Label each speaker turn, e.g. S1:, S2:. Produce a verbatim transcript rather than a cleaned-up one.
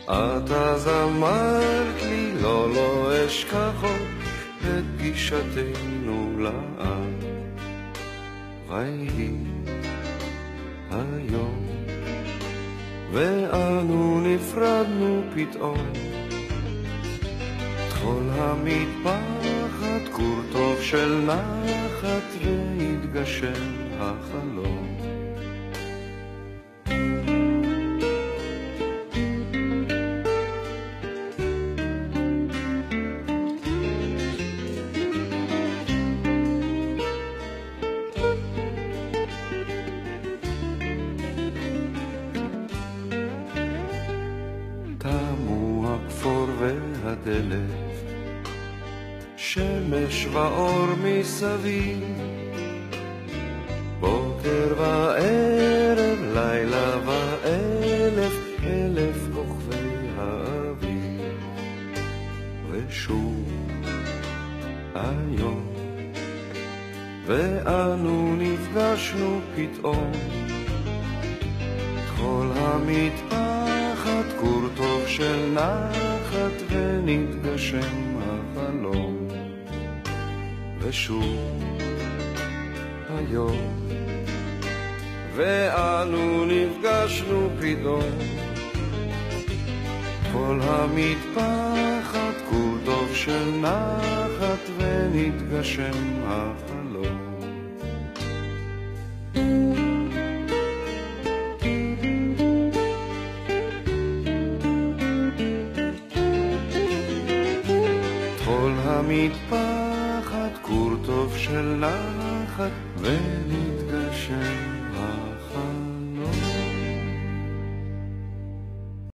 S1: את אז אמרת לי לא לא אשכח עוד את פגישתנו לעד. ויהי היום ואנו נפרדנו פתאום, טחול המטפחת כור טוב של נחת והתגשם החלום. תמו הכפור והדלת, שמש ואור מסביב, בוקר וערב, לילה ואלף, אלף כוכבי האביב. ושוב היום ואנו נפגשנו פתאום, כל המטפחת כור טוב של נחת ונתגשם החלום. ושוב היום ואנו נפגשנו פתאום, כל המטפחת כור טוב של נחת ונתגשם החלום. כל המטפחת כור טוב של נחת ונתגשם החלום.